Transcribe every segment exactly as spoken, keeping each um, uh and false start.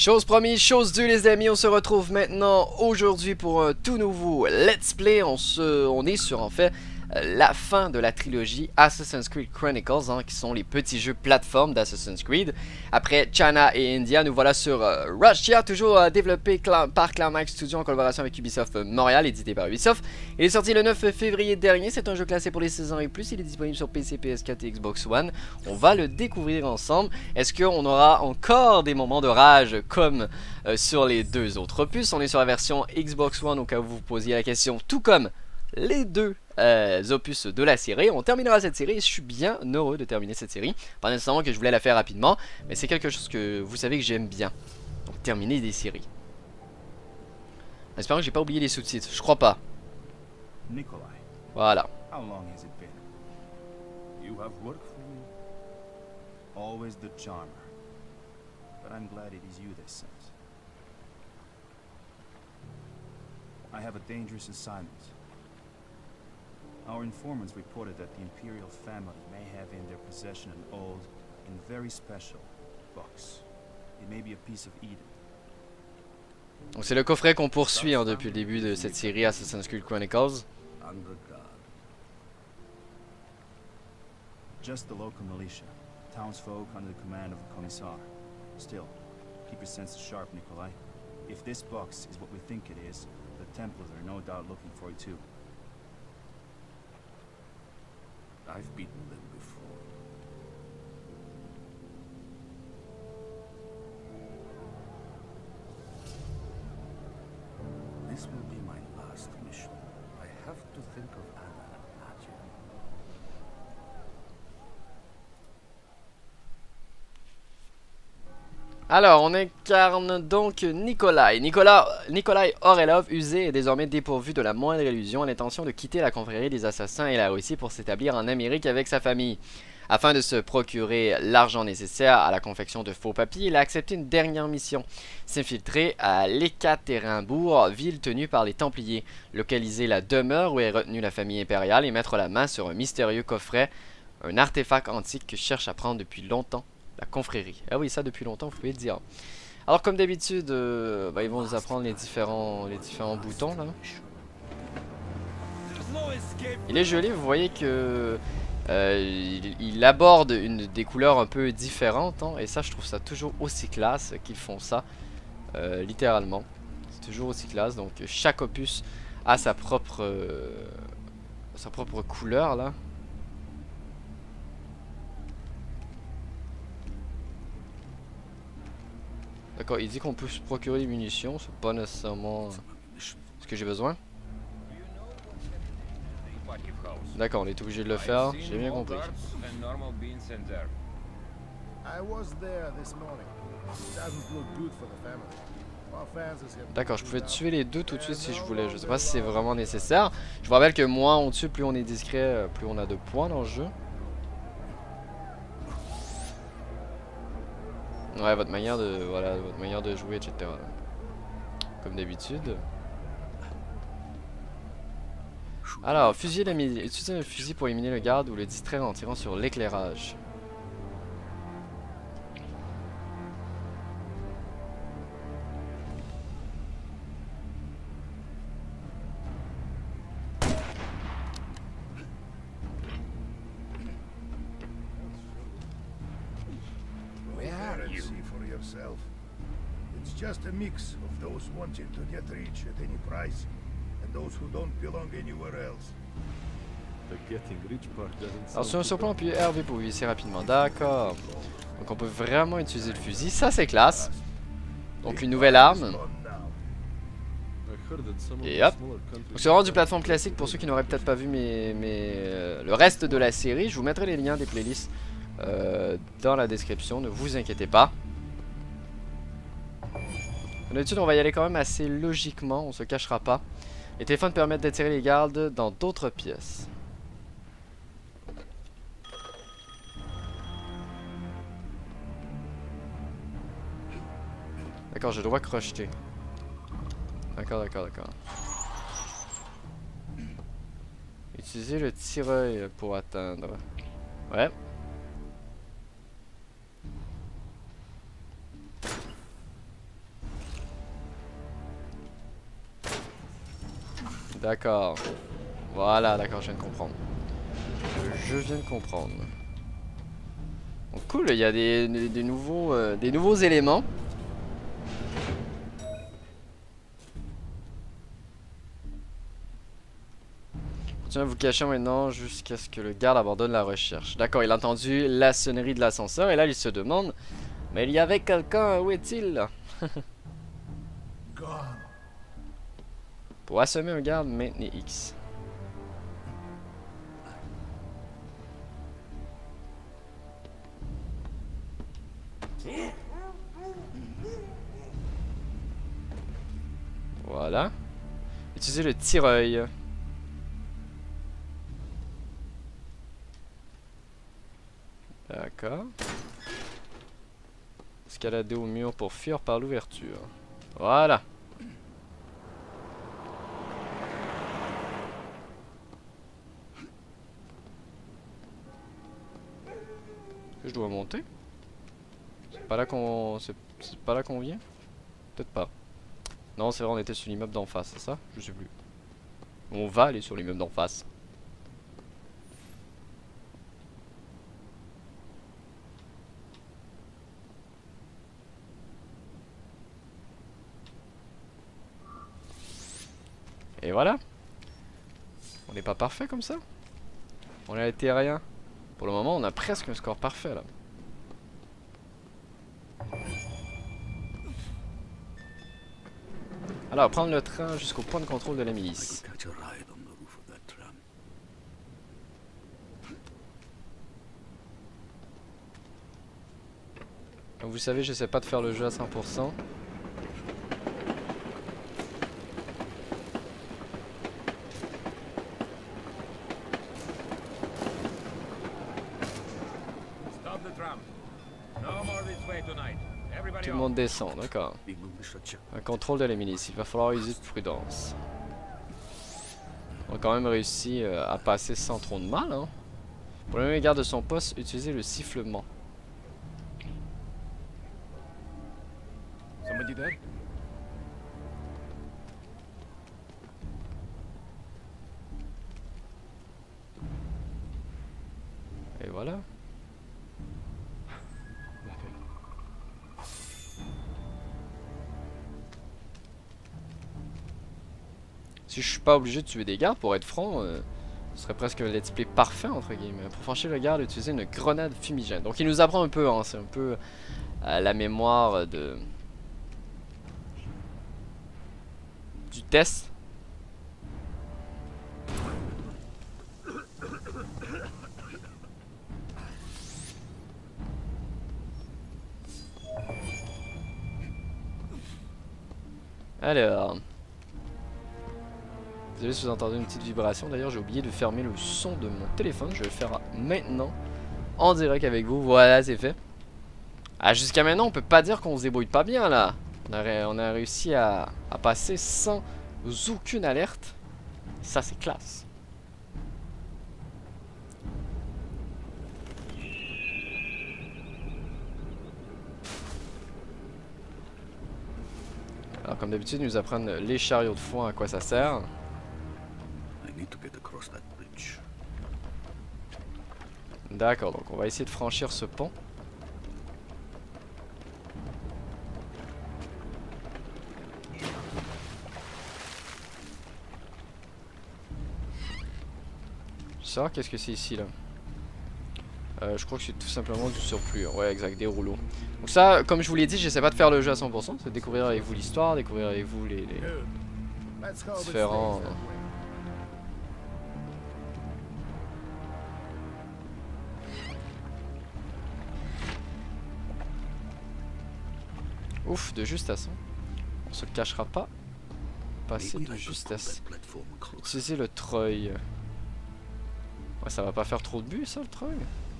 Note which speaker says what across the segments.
Speaker 1: Chose promise, chose due les amis, on se retrouve maintenant aujourd'hui pour un tout nouveau Let's Play. On, se, on est sur en fait la fin de la trilogie Assassin's Creed Chronicles, hein, qui sont les petits jeux plateforme d'Assassin's Creed. Après China et India, nous voilà sur euh, Russia, toujours euh, développé Cla par Climax Studio en collaboration avec Ubisoft Montréal, édité par Ubisoft. Il est sorti le neuf février dernier, c'est un jeu classé pour les seize ans et plus, il est disponible sur P C, P S quatre et Xbox One. On va le découvrir ensemble. Est-ce qu'on aura encore des moments de rage comme euh, sur les deux autres opus? On est sur la version Xbox One au cas où vous vous posiez la question, tout comme les deux euh, opus de la série. On terminera cette série et je suis bien heureux de terminer cette série. Pas nécessairement que je voulais la faire rapidement, mais c'est quelque chose que vous savez que j'aime bien. Donc terminer des séries. En espérant que j'ai pas oublié les sous-titres. Je crois pas.
Speaker 2: Nikolai,
Speaker 1: voilà.
Speaker 2: how long has it been? You have worked for me. Always the charmer. But I'm glad it is you this sense. I have a dangerous assignment. Our informants reported that the Imperial family may have in their possession an old and very special box. It may be a piece of Eden.
Speaker 1: Donc c'est le coffret qu'on poursuit hein, depuis le début de cette série Assassin's Creed Chronicles.
Speaker 2: Just the local militia, townsfolk under the command of a commissar. Still, keep your senses sharp, Nikolai. If this box is what we think it is, the Templars are no doubt looking for it too. I've beaten them before. This will be my last mission. I have to think of Anna and Nadia.
Speaker 1: Alors, on incarne donc Nikolai. Nicolas, Nikolai Orelov, usé et désormais dépourvu de la moindre illusion, a l'intention de quitter la confrérie des assassins et la Russie pour s'établir en Amérique avec sa famille. Afin de se procurer l'argent nécessaire à la confection de faux papiers, il a accepté une dernière mission. S'infiltrer à l'Ekaterinbourg, ville tenue par les Templiers, localiser la demeure où est retenue la famille impériale et mettre la main sur un mystérieux coffret, un artefact antique que je cherche à prendre depuis longtemps. La confrérie. Ah oui, ça depuis longtemps, vous pouvez le dire. Alors comme d'habitude, euh, bah, ils vont nous apprendre les différents, les différents boutons là. Il est joli, vous voyez que euh, il, il aborde une des couleurs un peu différentes, hein, et ça je trouve ça toujours aussi classe qu'ils font ça, euh, littéralement. C'est toujours aussi classe, donc chaque opus a sa propre, euh, sa propre couleur là. D'accord, il dit qu'on peut se procurer des munitions, c'est pas nécessairement ce que j'ai besoin. D'accord, on est obligé de le faire, j'ai bien compris. D'accord, je pouvais tuer les deux tout de suite si je voulais, je sais pas si c'est vraiment nécessaire. Je vous rappelle que moins on tue, plus on est discret, plus on a de points dans le jeu. Ouais, votre manière de voilà, votre manière de jouer, et cetera. Comme d'habitude. Alors, fusil utiliser le fusil pour éliminer le garde ou le distraire en tirant sur l'éclairage.
Speaker 3: It's just a mix of those wanting to get rich at any price and those who don't belong anywhere else.
Speaker 1: Alors sur un surplomb, appuyez R V pour visser rapidement. D'accord. Donc on peut vraiment utiliser le fusil. Ça c'est classe. Donc une nouvelle arme. Et hop. Donc c'est vraiment du plateforme classique pour ceux qui n'auraient peut-être pas vu mes, mes, euh, le reste de la série. Je vous mettrai les liens des playlists euh, dans la description. Ne vous inquiétez pas. D'habitude on va y aller quand même assez logiquement, on se cachera pas. Les téléphones permettent d'attirer les gardes dans d'autres pièces. D'accord, je dois crocheter. D'accord, d'accord, d'accord. Utilisez le tire-œil pour atteindre. Ouais. D'accord. Voilà, d'accord, je viens de comprendre. Je viens de comprendre. Donc cool, il y a des, des, des nouveaux, euh, des nouveaux éléments. Continuez à vous cacher maintenant jusqu'à ce que le garde abandonne la recherche. D'accord, il a entendu la sonnerie de l'ascenseur et là il se demande, mais il y avait quelqu'un, où est-il? Pour assommer un garde, maintenez X. Voilà. Utilisez le tire-œil. D'accord. Escalader au mur pour fuir par l'ouverture. Voilà. Je dois monter? C'est pas là qu'on... C'est pas là qu'on vient? Peut-être pas. Non, c'est vrai, on était sur l'immeuble d'en face, c'est ça? Je sais plus. On va aller sur l'immeuble d'en face. Et voilà. On n'est pas parfait comme ça. On a été rien. Pour le moment, on a presque un score parfait là. Alors, prendre le train jusqu'au point de contrôle de la milice. Comme vous savez, j'essaie pas de faire le jeu à cent pour cent. Tout le monde descend, d'accord. Un contrôle de la milice, il va falloir user de prudence. On a quand même réussi euh, à passer sans trop de mal. Hein. Pour le même garde de son poste, utilisez le sifflement.
Speaker 2: Somebody there?
Speaker 1: Et voilà. Si je suis pas obligé de tuer des gardes, pour être franc, euh, ce serait presque un let's play parfait entre guillemets. Pour franchir le garde, utiliser une grenade fumigène. Donc il nous apprend un peu, hein, c'est un peu euh, la mémoire de du test. Alors. Désolé si vous entendez une petite vibration. D'ailleurs, j'ai oublié de fermer le son de mon téléphone. Je vais le faire maintenant en direct avec vous. Voilà, c'est fait. Ah, jusqu'à maintenant, on peut pas dire qu'on se débrouille pas bien là. On a, on a réussi à, à passer sans aucune alerte. Ça, c'est classe. Alors, comme d'habitude, ils nous apprennent les chariots de foin, à quoi ça sert. D'accord, donc on va essayer de franchir ce pont. Je sais qu'est-ce que c'est ici là. Euh, je crois que c'est tout simplement du surplus. Ouais, exact, des rouleaux. Donc ça, comme je vous l'ai dit, j'essaie pas de faire le jeu à cent pour cent. C'est de découvrir avec vous l'histoire, découvrir avec vous les, les différents... Ouf, de justesse. On se le cachera pas. Passer de justesse. Utiliser le treuil. Ouais, ça va pas faire trop de but ça, le treuil.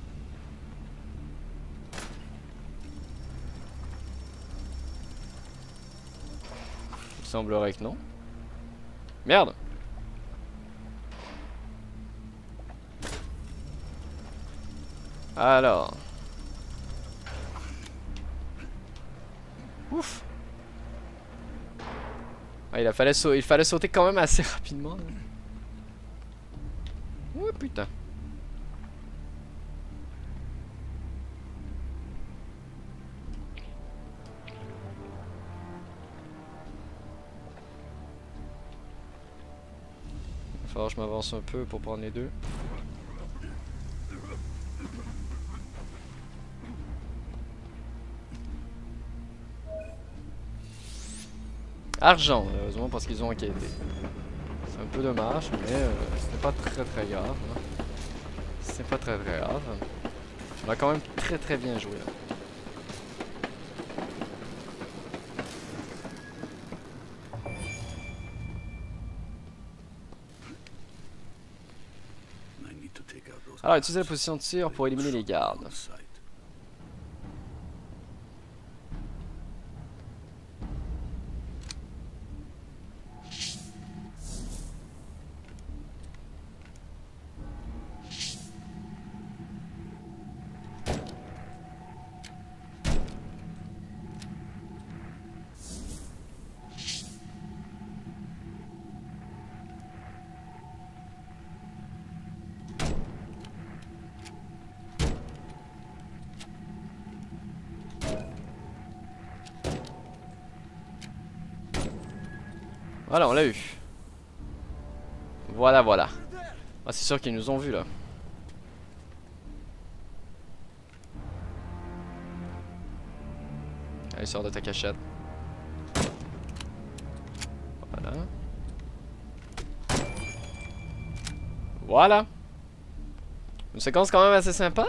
Speaker 1: Il semblerait que non. Merde. Alors. Ouf. Ah, Ouais, il, fallait il fallait sauter quand même assez rapidement. Là. Ouais, putain. Il va falloir que je m'avance un peu pour prendre les deux. Argent, heureusement parce qu'ils ont enquêté. C'est un peu dommage, mais euh, c'est pas très très grave. Hein. C'est pas très très grave. On a quand même très très bien joué là. Alors, utilisez la position de tir pour éliminer les gardes. Voilà, on l'a eu. Voilà, voilà. Ah, c'est sûr qu'ils nous ont vus là. Allez, sors de ta cachette. Voilà. Voilà. Une séquence quand même assez sympa.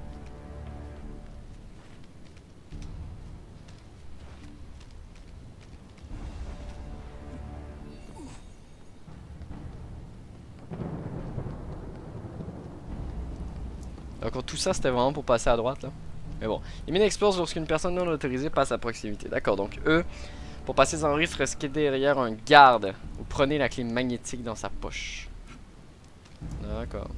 Speaker 1: Donc tout ça c'était vraiment pour passer à droite là. Mais bon, les mines explosent lorsqu'une personne non autorisée passe à proximité. D'accord, donc eux, pour passer sans risque, restez derrière un garde ou prenez la clé magnétique dans sa poche. D'accord.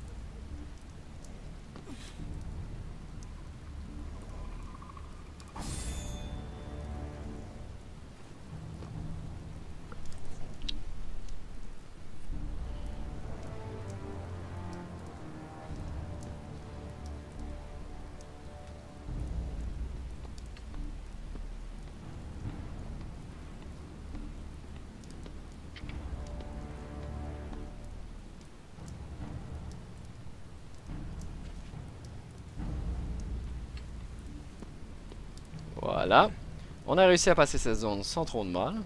Speaker 1: Voilà. On a réussi à passer cette zone sans trop de mal.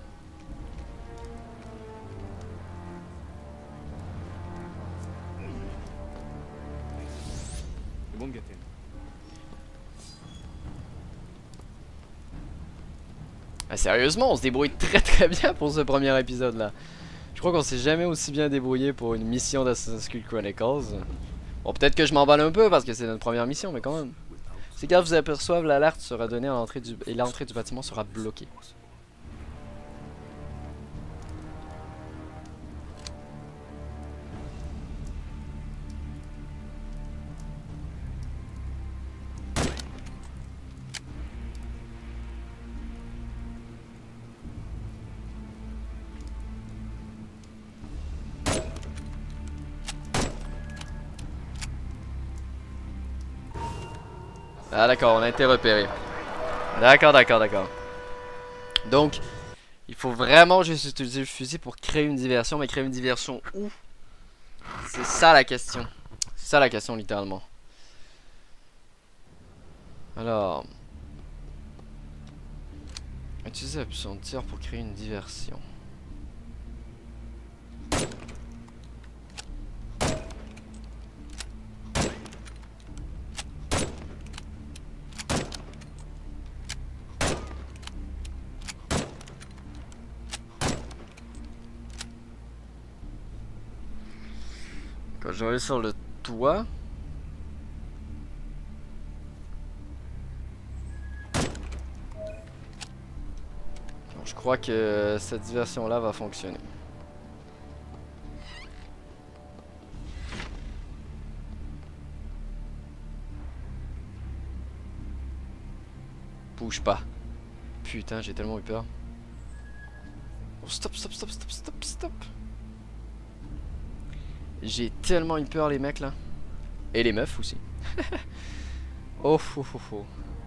Speaker 1: Ah, sérieusement, on se débrouille très très bien pour ce premier épisode là. Je crois qu'on s'est jamais aussi bien débrouillé pour une mission d'Assassin's Creed Chronicles. Bon, peut-être que je m'emballe un peu parce que c'est notre première mission, mais quand même. Si gardes vous aperçoivent, l'alerte sera donnée à l'entrée du... et l'entrée du bâtiment sera bloquée. Ah d'accord, on a été repéré. D'accord, d'accord, d'accord. Donc, il faut vraiment juste utiliser le fusil pour créer une diversion. Mais créer une diversion où? C'est ça la question. C'est ça la question littéralement. Alors... Utiliser la puissance de tir pour créer une diversion. Quand je vais aller sur le toit. Donc, je crois que cette diversion là va fonctionner. Bouge pas. Putain, j'ai tellement eu peur. stop, stop, stop, stop, stop, stop. J'ai tellement eu peur les mecs là. Et les meufs aussi. Oh, oh, oh, oh.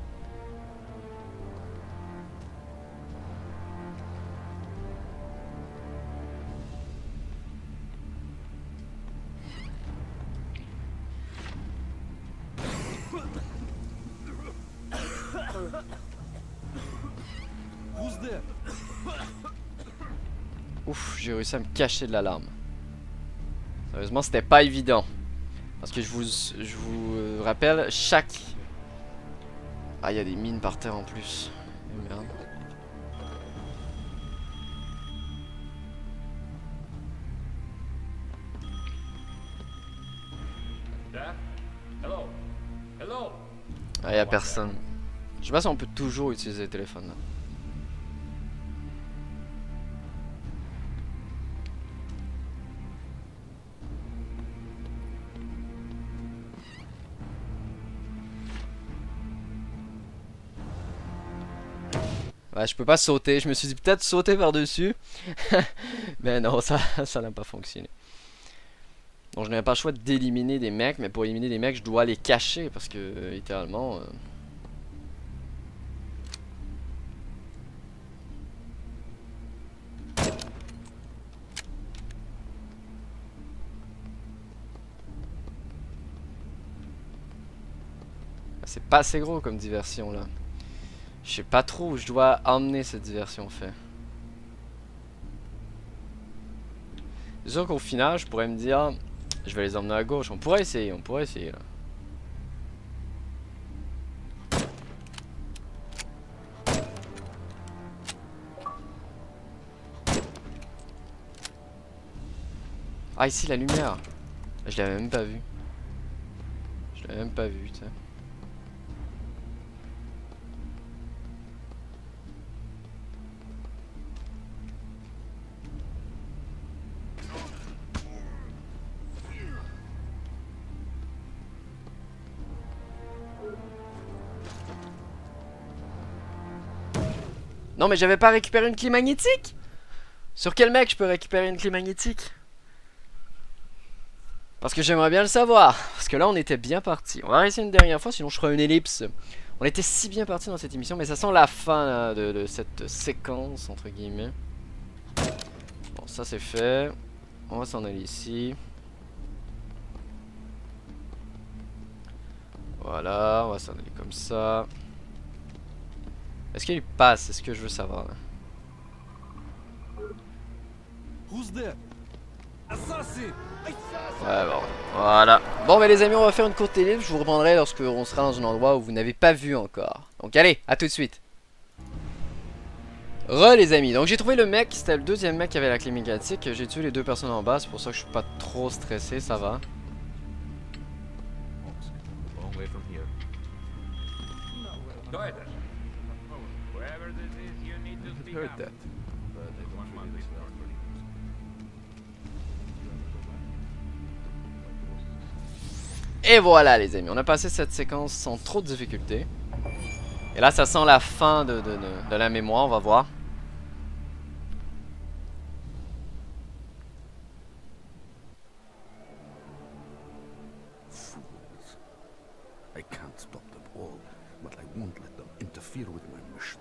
Speaker 1: Ouf, j'ai réussi à me cacher de l'alarme. Sérieusement, c'était pas évident. Parce que je vous, je vous rappelle, chaque... Ah, il y a des mines par terre en plus. Oh, merde. Ah, il y a personne. Je sais pas si on peut toujours utiliser le téléphone là. Ouais, je peux pas sauter. Je me suis dit peut-être sauter par-dessus. Mais non, ça ça n'a pas fonctionné. Donc je n'avais pas le choix d'éliminer des mecs. Mais pour éliminer des mecs, je dois les cacher. Parce que, euh, littéralement... Euh... C'est pas assez gros comme diversion là. Je sais pas trop où je dois emmener cette diversion en fait. C'est sûr qu'au final je pourrais me dire je vais les emmener à gauche. On pourrait essayer, on pourrait essayer là. Ah ici la lumière. Je l'avais même pas vu. Je l'avais même pas vu, tu sais. Non mais j'avais pas récupéré une clé magnétique. Sur quel mec je peux récupérer une clé magnétique? Parce que j'aimerais bien le savoir. Parce que là on était bien parti. On va réessayer une dernière fois sinon je ferai une ellipse. On était si bien parti dans cette émission. Mais ça sent la fin là, de, de cette séquence entre guillemets. Bon ça c'est fait. On va s'en aller ici. Voilà, on va s'en aller comme ça. Est-ce qu'il passe? C'est ce que je veux savoir là. Ouais bon, voilà. Bon mais les amis, on va faire une courte ellipse. Je vous reprendrai lorsque on sera dans un endroit où vous n'avez pas vu encore. Donc allez, à tout de suite. Re les amis, donc j'ai trouvé le mec. C'était le deuxième mec qui avait la clé médiatique. J'ai tué les deux personnes en bas, c'est pour ça que je suis pas trop stressé, ça va. Et voilà les amis, on a passé cette séquence sans trop de difficultés. Et là ça sent la fin de, de, de, de la mémoire, on va voir.
Speaker 4: Fools. I can't stop them all, but I won't let them interfere with my mission.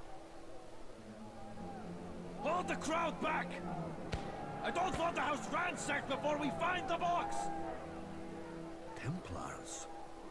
Speaker 5: Hold the crowd back! I don't want the house ransacked before we find the box!
Speaker 4: Templars.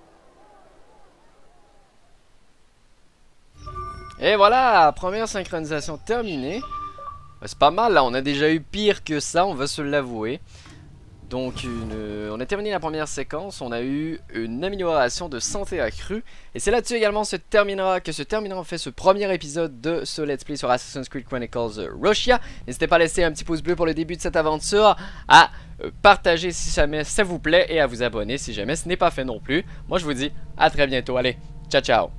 Speaker 1: Et voilà, première synchronisation terminée. C'est pas mal là, on a déjà eu pire que ça, on va se l'avouer. Donc une, on a terminé la première séquence, on a eu une amélioration de santé accrue. Et c'est là-dessus également se terminera, que se terminera en fait ce premier épisode de ce Let's Play sur Assassin's Creed Chronicles Russia. N'hésitez pas à laisser un petit pouce bleu pour le début de cette aventure, à partager si jamais ça vous plaît et à vous abonner si jamais ce n'est pas fait non plus. Moi je vous dis à très bientôt, allez, ciao ciao.